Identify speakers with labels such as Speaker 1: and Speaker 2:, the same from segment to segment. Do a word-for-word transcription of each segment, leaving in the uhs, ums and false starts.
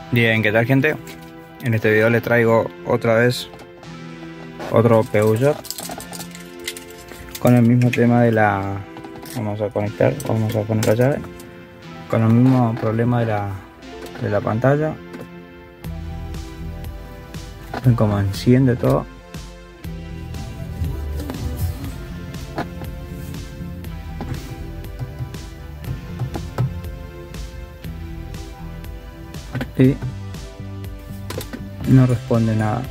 Speaker 1: Bien, ¿qué tal, gente? En este video les traigo otra vez otro Peugeot con el mismo tema de la... Vamos a conectar, vamos a poner la llave con el mismo problema de la, de la pantalla. Ven cómo enciende todo. Y no responde nada.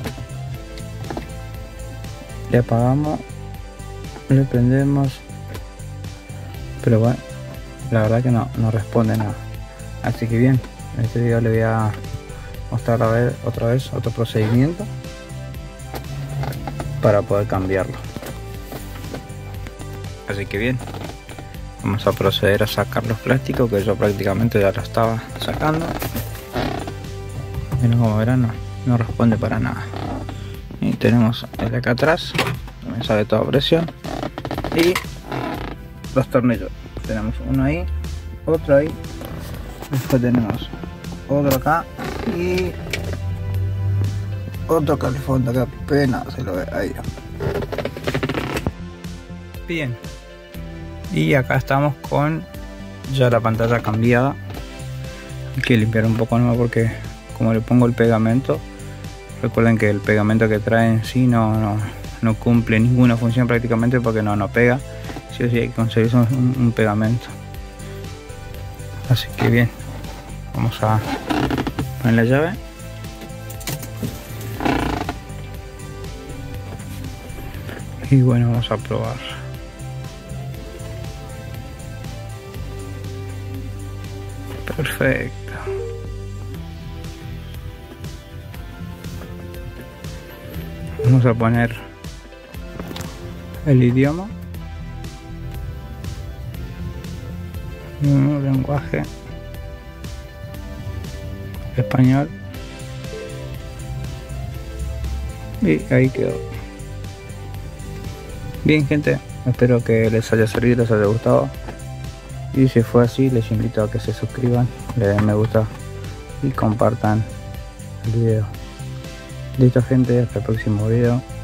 Speaker 1: Le apagamos, le prendemos, pero bueno, la verdad que no, no responde nada. Así que bien, en este video le voy a mostrar a ver otra vez otro procedimiento para poder cambiarlo. Así que bien, vamos a proceder a sacar los plásticos, que yo prácticamente ya lo estaba sacando. Pero como verán, no, no responde para nada. Y tenemos el de acá atrás, también sale toda presión. Y los tornillos, tenemos uno ahí, otro ahí, después tenemos otro acá y otro calefón de acá, apenas se lo ve ahí. Bien, y acá estamos con ya la pantalla cambiada. Hay que limpiar un poco nuevo porque como le pongo el pegamento, recuerden que el pegamento que trae en sí no, no, no cumple ninguna función prácticamente, porque no, no pega. Sí o sí hay que conseguir un, un pegamento. Así que bien, vamos a poner la llave. Y bueno, vamos a probar. Perfecto. Vamos a poner el idioma, un lenguaje español, y ahí quedó. Bien, gente, espero que les haya servido, les haya gustado, y si fue así, les invito a que se suscriban, le den me gusta y compartan el video. Listo, gente, hasta el próximo video.